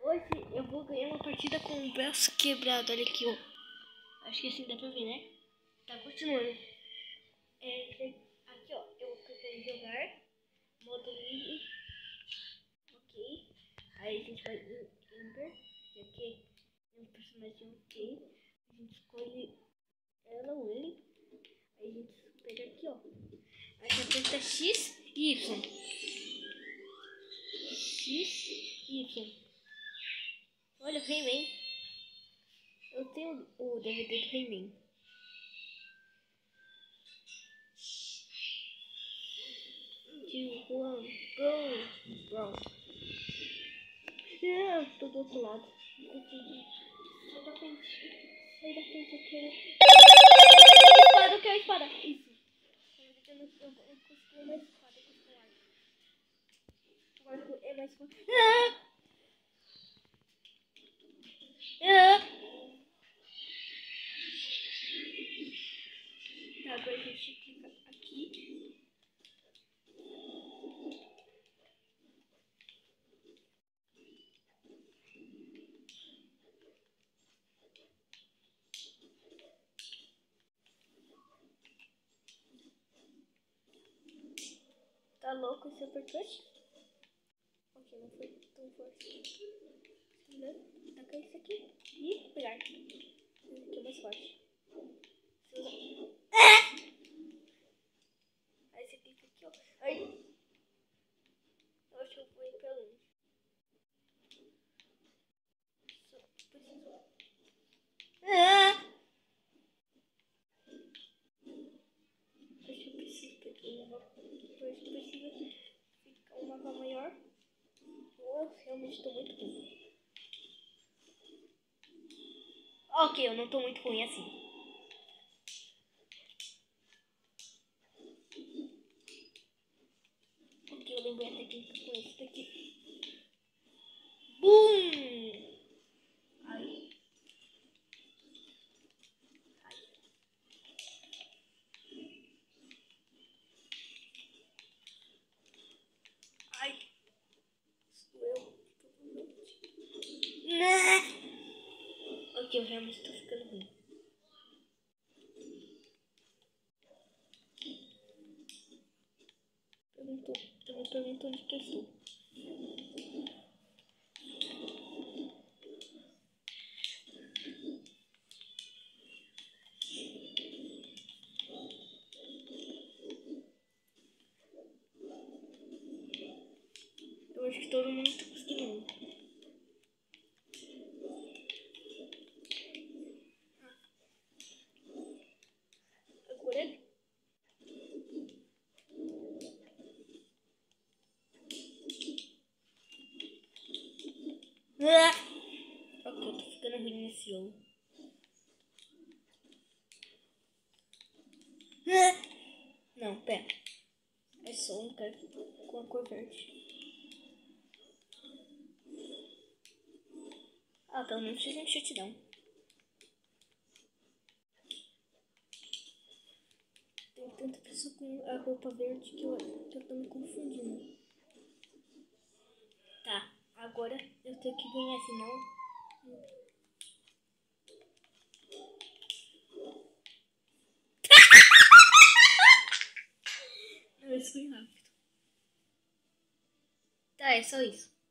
Hoje eu vou ganhar uma partida com o braço quebrado. Olha aqui, ó. Acho que assim dá pra ver, né? Tá continuando. Aqui, ó. Eu vou clicar em jogar. Modo livre. Ok. Aí a gente vai em Ember. Que aqui é um personagem ok. A gente escolhe ela ou ele. Aí a gente pega aqui, ó. Aí a gente aperta X e Y. X e Y. Olha o Rayman. Eu tenho o DVD do Rayman. Two, one, go, bro. Não, tô do outro lado. Confundi. Sai da frente. Sai da frente, eu quero. Espada, eu quero espada. Isso. Eu não consegui uma espada com esse arco. O arco é mais forte. Tá, agora a gente clica aqui. Tá louco esse uppercut? Ok, não foi tão forte. Tacar isso aqui e pegar. Esse aqui é mais forte. Aí você clica aqui, ó. Aí. Eu acho que eu vou ir pra longe. Só preciso. Acho que eu preciso pegar uma. Eu preciso ficar um mapa maior. Eu realmente tô muito ruim. Ok, eu não tô muito ruim assim. Ok, eu lembrei a técnica com esse daqui. Bum! Ai. Ai. Ai. Doeu. Ok, eu realmente tô ficando ruim. Eu me pergunto onde que eu estou. Eu acho que todo mundo tá conseguindo. Agora é. Ok, eu tô ficando ruim nesse jogo. Não, pera. É só um cara com a cor verde. Ah, pelo menos fiz um shutdown. Tem tanta pessoa com a roupa verde que eu tô me confundindo. Tá, agora eu tenho que ganhar, senão... Não, isso foi rápido. Tá, é só isso.